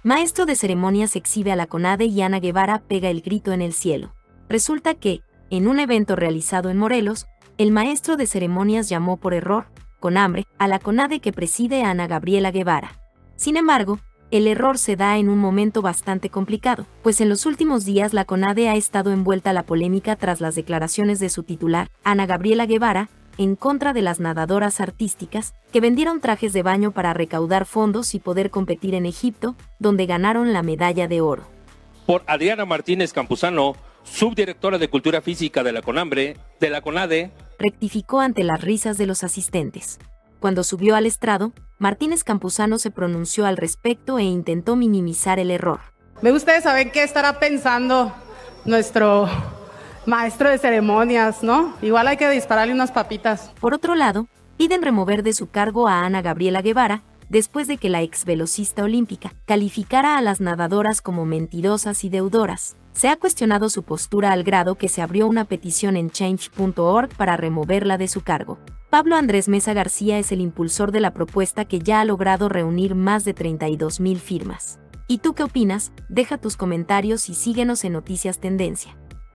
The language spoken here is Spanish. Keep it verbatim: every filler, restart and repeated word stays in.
Maestro de ceremonias exhibe a la CONADE y Ana Guevara pega el grito en el cielo. Resulta que, en un evento realizado en Morelos, el maestro de ceremonias llamó por error, con hambre, a la CONADE que preside a Ana Gabriela Guevara. Sin embargo, el error se da en un momento bastante complicado, pues en los últimos días la CONADE ha estado envuelta a la polémica tras las declaraciones de su titular, Ana Gabriela Guevara, en contra de las nadadoras artísticas, que vendieron trajes de baño para recaudar fondos y poder competir en Egipto, donde ganaron la medalla de oro. Por Adriana Martínez Campuzano, subdirectora de Cultura Física de la CONAMBRE, de la CONADE, rectificó ante las risas de los asistentes. Cuando subió al estrado, Martínez Campuzano se pronunció al respecto e intentó minimizar el error. Me gustaría saber qué estará pensando nuestro maestro de ceremonias, ¿no? Igual hay que dispararle unas papitas. Por otro lado, piden remover de su cargo a Ana Gabriela Guevara, después de que la ex velocista olímpica calificara a las nadadoras como mentirosas y deudoras. Se ha cuestionado su postura al grado que se abrió una petición en change punto org para removerla de su cargo. Pablo Andrés Mesa García es el impulsor de la propuesta que ya ha logrado reunir más de treinta y dos mil firmas. ¿Y tú qué opinas? Deja tus comentarios y síguenos en Noticias Tendencia.